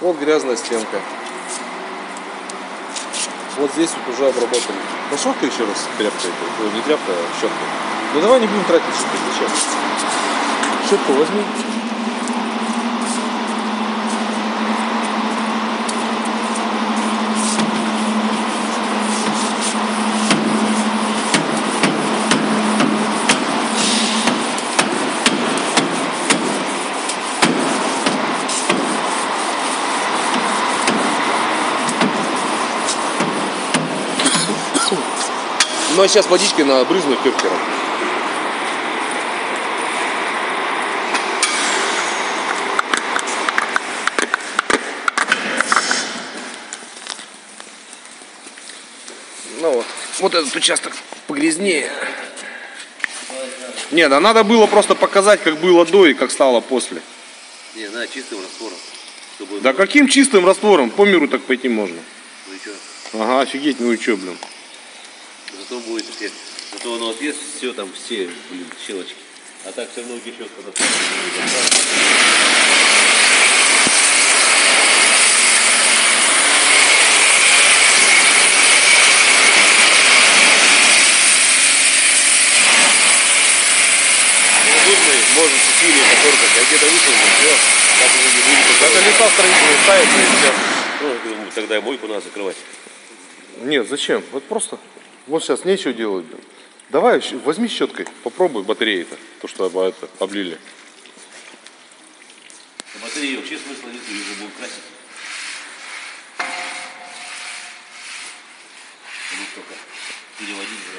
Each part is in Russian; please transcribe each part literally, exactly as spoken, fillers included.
Вот грязная стенка. Вот здесь вот уже обработали. Пошел-ка еще раз тряпкой. Не тряпка, а щетка. Ну давай не будем тратить щетку. Зачем? Щетку возьми. Ну а сейчас водичкой набрызну керкером. Ну вот, вот этот участок погрязнее. Нет, а надо было просто показать, как было до и как стало после. Не, надо чистым раствором. Чтобы... Да каким чистым раствором? По миру так пойти можно. Ну и что? Ага, офигеть, ну и что, блин. Зато будет эффект. Зато оно отъест все там, все, блин, щелочки. А так все равно течет, когда может сильнее поторкать, а где-то вышел, все, так уже не будет. Это леса строительные ставятся и все. Ну, тогда и мойку надо закрывать. Нет, зачем? Вот просто, вот сейчас нечего делать. Давай, возьми щеткой, попробуй батареи-то, то, что это, облили. На батареи вообще смысла нет, ее уже будут красить. Они только переводить уже.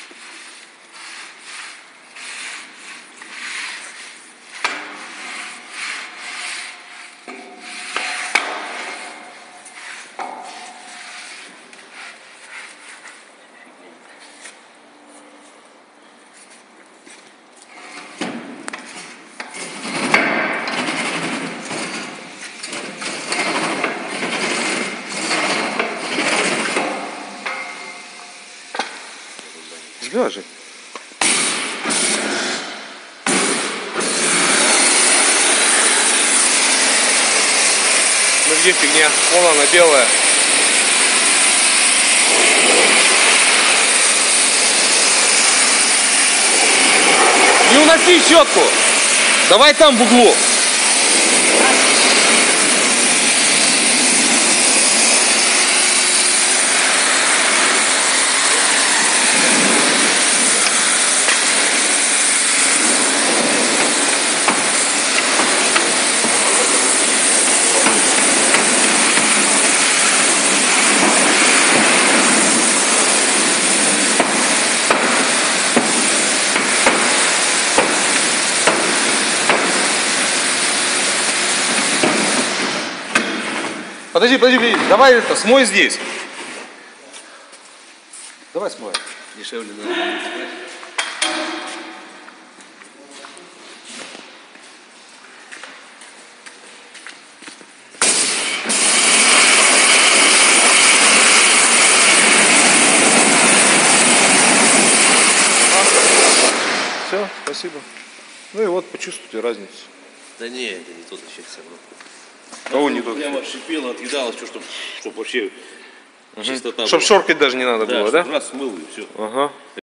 Даже. Ну где фигня? Вон она белая. Не уноси щетку. Давай там в углу. Подожди, подожди, подожди, давай это, смой здесь. Давай смой. Дешевле надо будет брать. Все, спасибо. Ну и вот почувствуйте разницу. Да не, это не тот эффект все равно. Кого не тот? Прямо шипело, отъедалось, что, чтобы, чтобы вообще угу. чистота Чтобы была. шоркать даже не надо Да, было, да? раз смыл и все. Ага.